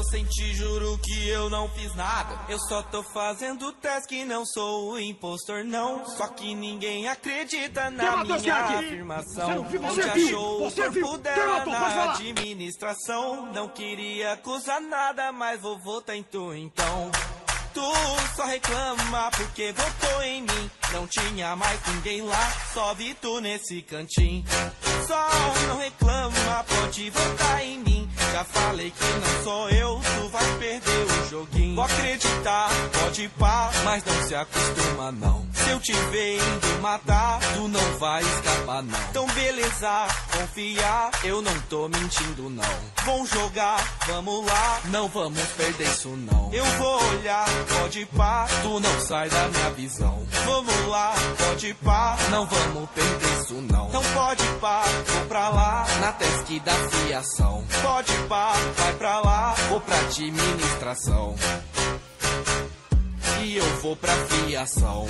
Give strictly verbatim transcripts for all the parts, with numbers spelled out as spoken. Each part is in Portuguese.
inocente, juro que eu não fiz nada. Eu só tô fazendo teste que não sou o impostor, não. Só que ninguém acredita na minha afirmação. Onde achou o corpo dela na administração. Não queria acusar nada, mas vovô tentou então. Tu só reclama porque votou em mim. Não tinha mais ninguém lá, só vi tu nesse cantinho. Só não reclama, pode votar em mim. Já falei que não sou eu, tu vai perder o joguinho. Vou acreditar, pode pá, mas não se acostuma não. Se eu te ver indo matar, tu não vai escapar não. Então beleza, confiar, eu não tô mentindo não. Vamos jogar, vamos lá, não vamos perder isso não. Eu vou olhar, pode pá, tu não sai da minha visão. Vamos lá, pode pá, não vamos perder isso não. Então pode pá, vou pra lá, na task da fiação. Pode pá, vai pra lá, vou pra administração. E eu vou pra fiação.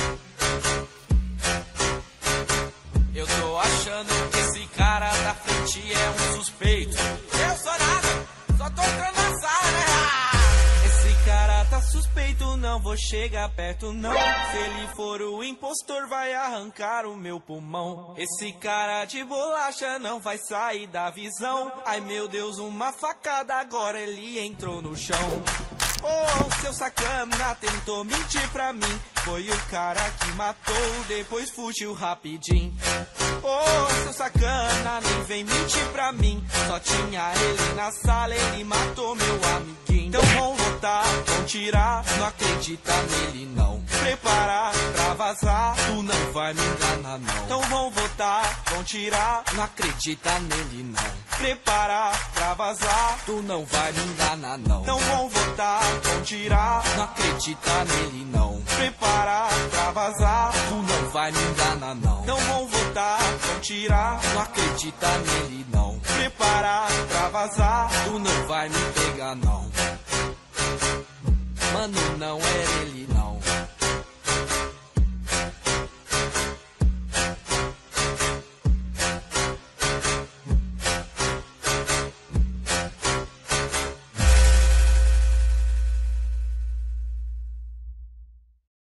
Eu tô achando que esse cara da frente é um suspeito. Eu sou nada, só tô entrando na sala, né? Esse cara tá suspeito, não vou chegar perto não. Se ele for o impostor, vai arrancar o meu pulmão. Esse cara de bolacha não vai sair da visão. Ai meu Deus, uma facada, agora ele entrou no chão. Oh, seu sacana tentou mentir pra mim. Foi o cara que matou, depois fugiu rapidinho. Oh, seu sacana, nem vem mentir pra mim. Só tinha ele na sala, ele matou meu amiguinho. Então vão votar, vão tirar, não acredita nele não. Preparar pra vazar, tu não vai me enganar não. Então vão votar, vão tirar, não acredita nele não. Preparar pra vazar, tu não vai me enganar não. Então vão votar, vão tirar, não acredita nele não. Preparar pra vazar, tu não vai me enganar não. Então vão votar, vão tirar, não acredita nele não. Preparar pra vazar, tu não vai me pegar não. Mano, não era ele não.